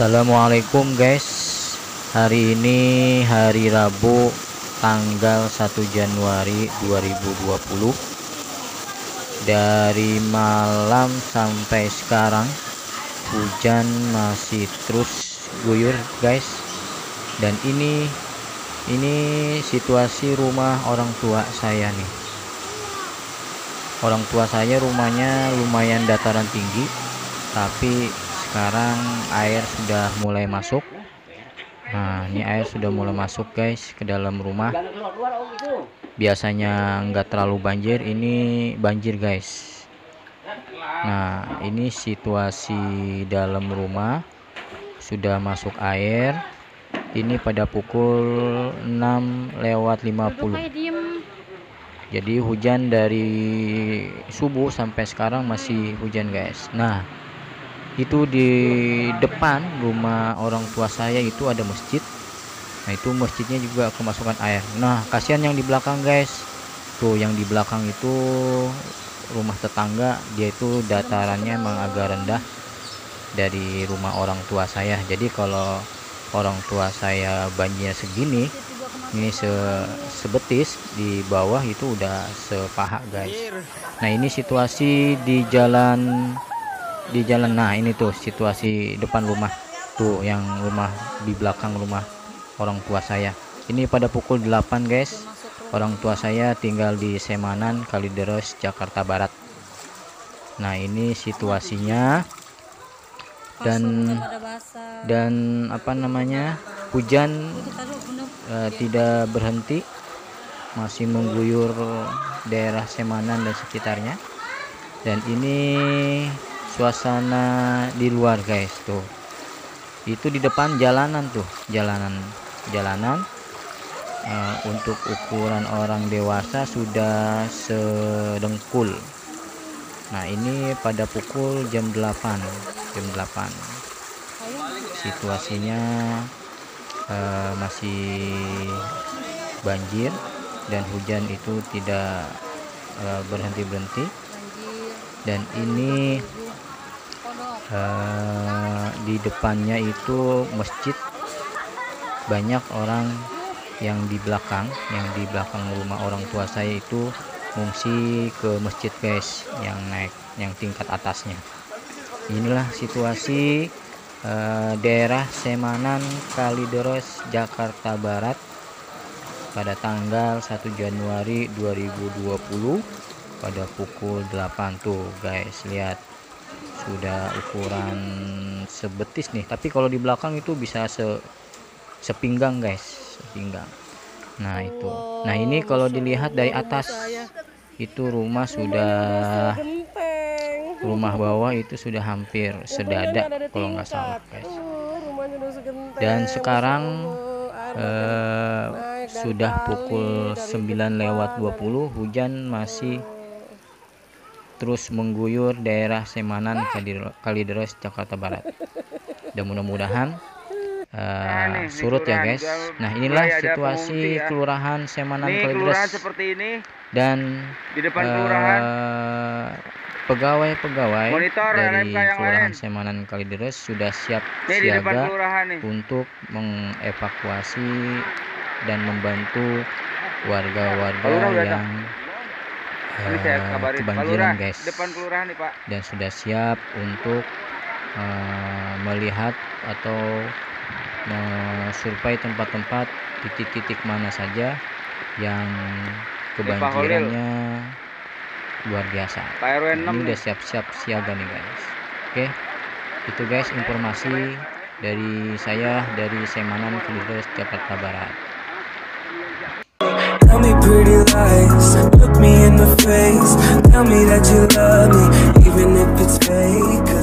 Assalamualaikum guys. Hari ini hari Rabu tanggal 1 Januari 2020. Dari malam sampai sekarang hujan masih terus guyur guys. Dan ini situasi rumah orang tua saya nih. Orang tua saya rumahnya lumayan dataran tinggi, tapi sekarang air sudah mulai masuk. Nah, ini air sudah mulai masuk guys ke dalam rumah. Biasanya nggak terlalu banjir, ini banjir guys. Nah, ini situasi dalam rumah sudah masuk air. Ini pada pukul 6:50. Jadi hujan dari subuh sampai sekarang masih hujan guys. Nah, itu di depan rumah orang tua saya itu ada masjid. Nah, itu masjidnya juga kemasukan air. Nah, kasihan yang di belakang guys. Tuh yang di belakang itu rumah tetangga, dia itu datarannya emang agak rendah dari rumah orang tua saya. Jadi kalau orang tua saya banjirnya segini, ini sebetis, di bawah itu udah sepaha guys. Nah, ini situasi di jalan. Nah, ini tuh situasi depan rumah tuh, yang rumah di belakang rumah orang tua saya. Ini pada pukul 8 guys. Orang tua saya tinggal di Semanan, Kalideres, Jakarta Barat. Nah, ini situasinya. Dan apa namanya, hujan tidak berhenti, masih mengguyur daerah Semanan dan sekitarnya. Dan ini suasana di luar guys, tuh itu di depan jalanan tuh, jalanan untuk ukuran orang dewasa sudah sedengkul. Nah, ini pada pukul jam 8 situasinya masih banjir dan hujan itu tidak berhenti. Dan ini di depannya itu masjid. Banyak orang yang di belakang rumah orang tua saya itu mengungsi ke masjid guys, yang tingkat atasnya. Inilah situasi daerah Semanan, Kalideres, Jakarta Barat pada tanggal 1 Januari 2020 pada pukul 8 tuh guys. Lihat, sudah ukuran sebetis nih, tapi kalau di belakang itu bisa sepinggang guys, sepinggang. Nah, itu. Nah, ini kalau dilihat dari atas itu rumah bawah itu sudah hampir sedada kalau nggak salah guys. Dan sekarang sudah pukul 9:20, hujan masih terus mengguyur daerah Semanan, Kalideres, Jakarta Barat. Dan mudah-mudahan surut ya guys. Nah, inilah situasi kelurahan Semanan, Kalideres. Dan di depan kelurahan pegawai dari kelurahan Semanan, Kalideres sudah siap siaga untuk mengevakuasi dan membantu warga-warga yang kebanjiran guys. Dan sudah siap untuk melihat atau mensurvei tempat-tempat, titik-titik mana saja yang kebanjirannya luar biasa. Ini udah siap-siap siaga nih guys. Oke, itu guys informasi dari saya dari Semanan, Kalideres, Jakarta Barat. Tell me pretty lies, look me in the face, tell me that you love me, even if it's fake.